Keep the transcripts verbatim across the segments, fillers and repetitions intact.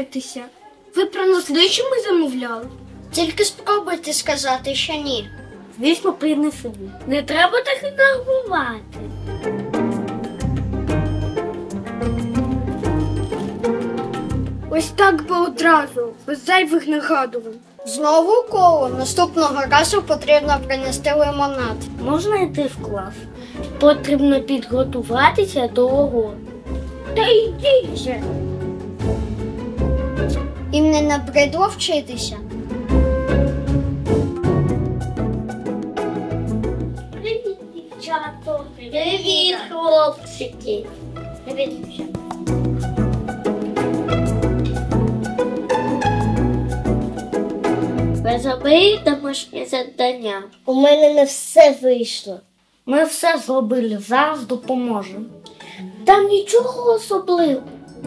вчитися. Ви принесли, що ми замовляли? Тільки спробуйте сказати, що ні. Звісно, принесли. Не треба так нервувати. Ось так би одразу, без зайвих нагадувань. Знову коло. Наступного разу потрібно принести лимонад. Можна йти в клас? Потрібно підготуватися до уроку. Та йдіть же! Їм не набридло вчитися? Привіт, дівчата! Привіт, хлопчики! Привіт, дівчата! Ви зробили домашнє завдання? У мене не все вийшло. Ми все зробили, зараз допоможемо. Там нічого особливого.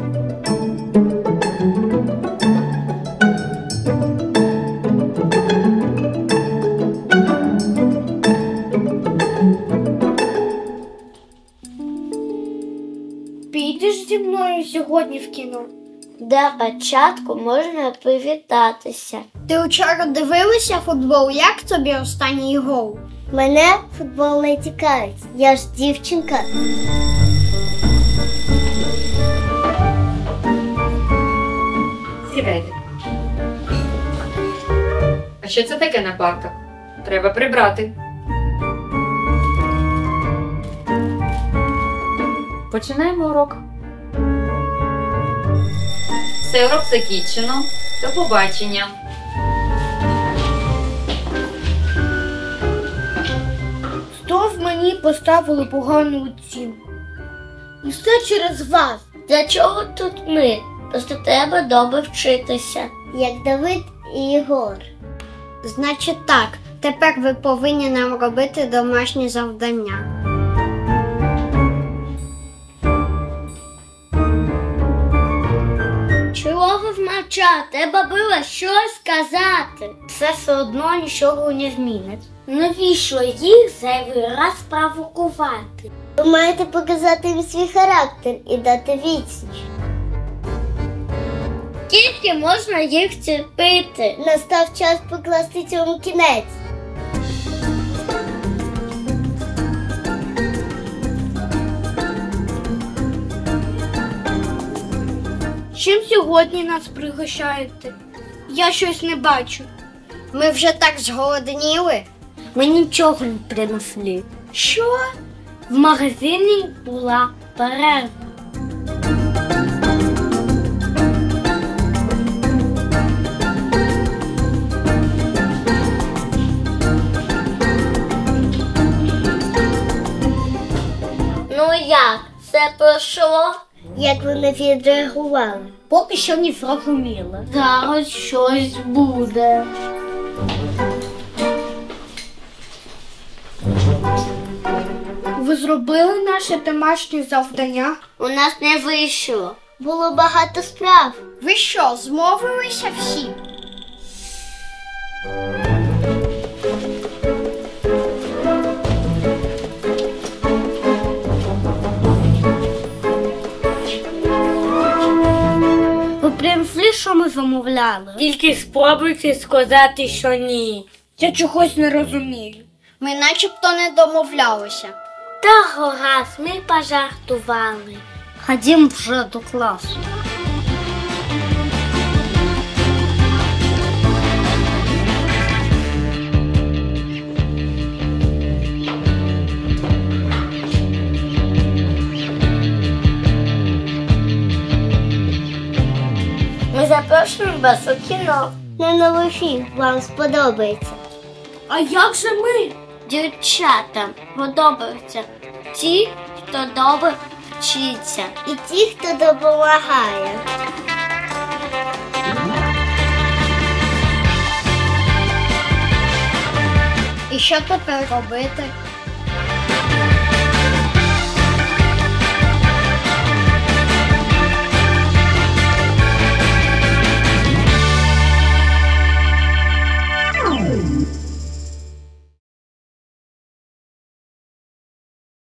Підеш зі мною сьогодні в кіно? Для початку можна привітатися. Ти вчора дивилася футбол? Як тобі останній гол? Мене футбол не цікавить. Я ж дівчинка. Сідайте. А що це таке на партах? Треба прибрати. Починаємо урок. Все, урок закінчено. До побачення. Знов мені поставили погану оцінку. І все через вас. Для чого тут ми? Просто треба добре вчитися. Як Давид і Єгор. Значить так, тепер ви повинні нам робити домашні завдання. Чого ви мовчали? Треба було щось сказати. Це все одно нічого не змінить. Навіщо їх зайвий раз провокувати? Ви маєте показати їм свій характер і дати відсіч. Скільки можна їх терпіти? Настав час покласти цьому кінець. Чим сьогодні нас пригощаєте? Я щось не бачу. Ми вже так зголодніли. Ми нічого не принесли. Що? В магазині була перерва. Ну як? Все пройшло? Як вони відреагували? Поки що не зрозуміла. Зараз щось буде. Ви зробили наше домашнє завдання? У нас не вийшло. Було багато справ. Ви що, змовилися всі? Ви принесли, що ми замовляли? Тільки спробуйте сказати, що ні. Я чогось не розумію. Ми начебто не домовлялися. Та гаразд, ми пожартували. Ходім вже до класу. Ми запрошуємо вас у кіно. На новий фільм. Вам сподобається. А як же ми? Дівчатам подобаються ті, хто добре вчиться. І ті, хто допомагає. І що тепер робити?